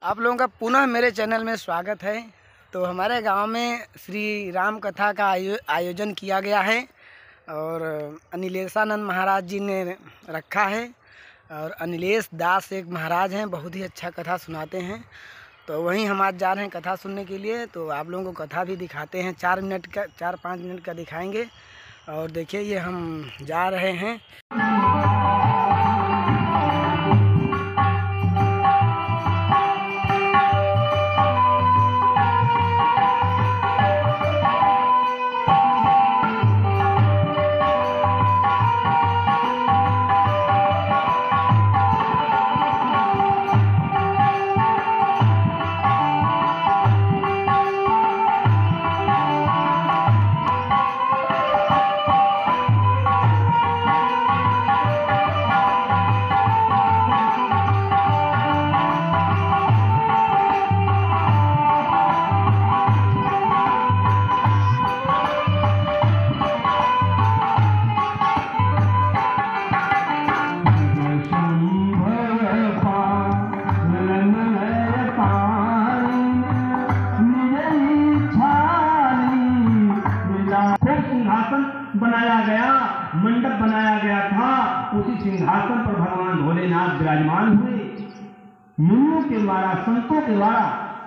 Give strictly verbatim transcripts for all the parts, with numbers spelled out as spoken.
आप लोगों का पुनः मेरे चैनल में स्वागत है। तो हमारे गांव में श्री राम कथा का आयो, आयोजन किया गया है और अनिलेशानंद महाराज जी ने रखा है और अनिलेश दास एक महाराज हैं, बहुत ही अच्छा कथा सुनाते हैं। तो वहीं हम आज जा रहे हैं कथा सुनने के लिए। तो आप लोगों को कथा भी दिखाते हैं, चार मिनट का चार पाँच मिनट का दिखाएंगे। और देखिए ये हम जा रहे हैं। बनाया गया, मंडप बनाया गया था। उसी सिंहासन पर भगवान भोलेनाथ विराजमान हुए। मुनियों के द्वारा, संतों के द्वारा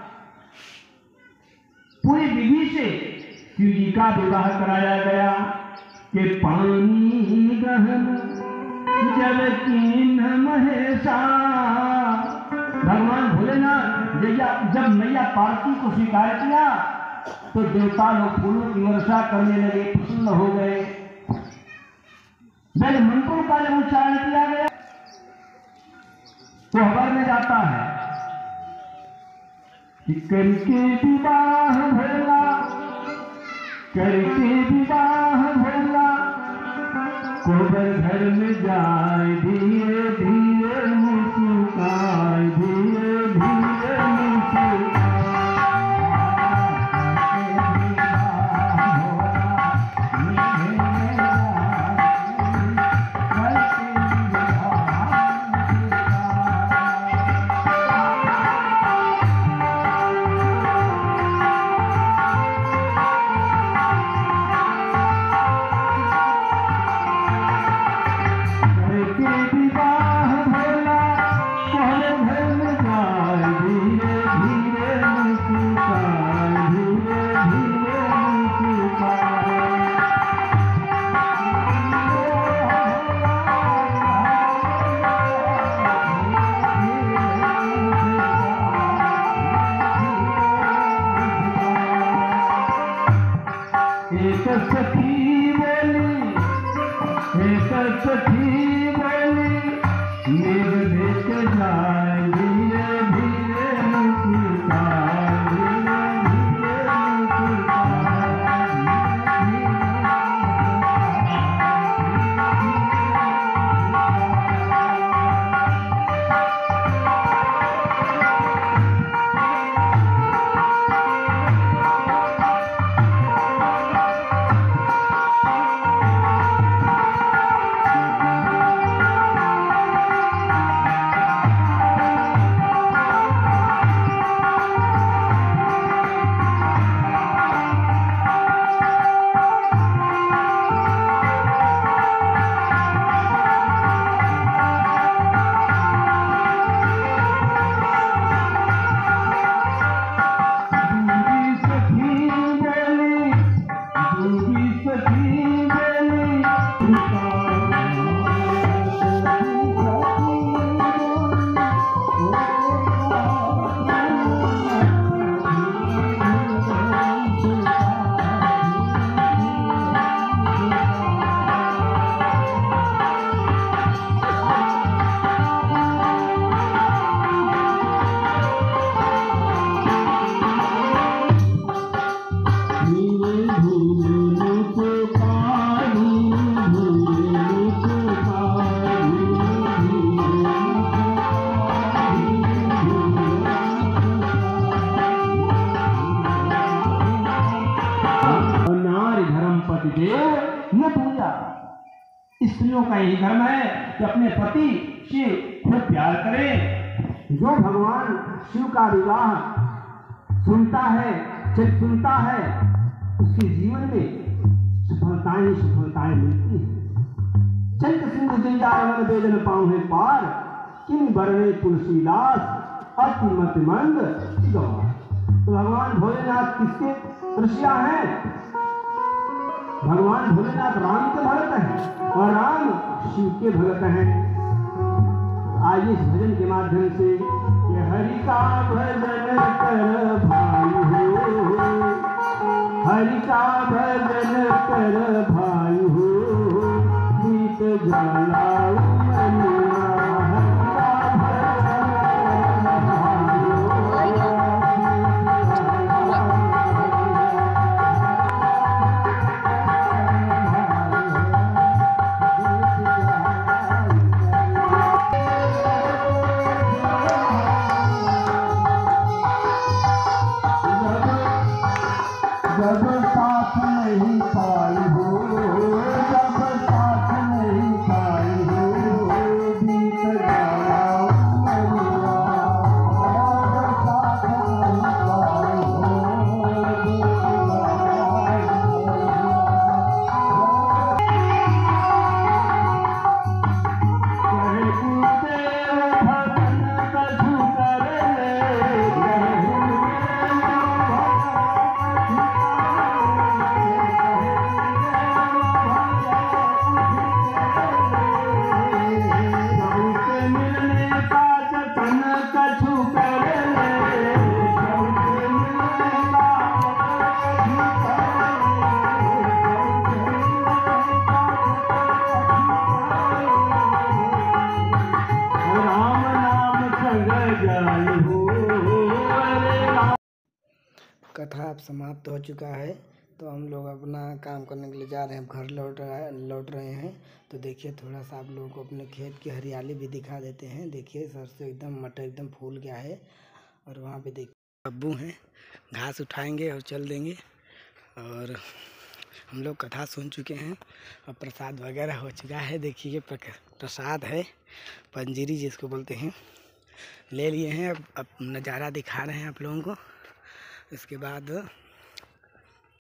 पूरी विधि से शिव जी का विवाह कराया गया कि पानी गहन जब कीन्ह महेशा। भगवान भोलेनाथ जब मैया पार्वती को स्वीकार किया तो देवता लोग फूलों की वर्षा करने लगे, प्रसन्न हो गए। जब मंत्रों का जब उच्चारण किया गया तो खबर में जाता है कि करके विवाह भोला, करके विवाह भोला, कोबर घर में जाए धीरे धीरे मुस्कुराए, धीरे धीरे मुस्कुराए। एक सखी बोली, एक सखी बोली, मेघ लेके जाए धीरे धीरे मुस्कुराए, धीरे धीरे ये पूजा स्त्रियों का यही धर्म है कि अपने पति से खूब प्यार करें, जो भगवान शिव का विवाह सुनता है, जब सुनता है, उसके जीवन में सफलताएं सफलताएं मिलती हैं। चैत सिंधु जंजारवन वेदन पाँव है पार, किन बरने तुलसीदास अति मत मंद गवार। तो भगवान भोलेनाथ किसके रसिया हैं? भगवान भोलेनाथ राम के भगत हैं और राम शिव के भगत हैं। आज इस भजन के माध्यम से ये हरि का भजन कर भाई हो, हरि का भजन कर भाई हो, गीत जलाओ मनिया, हरि का भजन कर भाई हो। जब साथ नहीं पाई हो, जब साथ नहीं पाई हो, गीत गाओ मनिया, जब साथ नहीं पाई हो, गीत गाओ कहे गुरुदेव भजन कछु कर ले, कथा अब समाप्त हो चुका है। तो हम लोग अपना काम करने के लिए जा रहे हैं, घर लौट रहा लौट रहे हैं। तो देखिए थोड़ा सा आप लोगों को अपने खेत की हरियाली भी दिखा देते हैं। देखिए सरसों एकदम मटर एकदम फूल गया है और वहाँ पे देखिए बब्बू हैं, घास उठाएंगे और चल देंगे। और हम लोग कथा सुन चुके हैं और प्रसाद वगैरह हो चुका है। देखिए प्रसाद है, पंजीरी जिसको बोलते हैं, ले लिए हैं। अब अब नज़ारा दिखा रहे हैं आप लोगों को। इसके बाद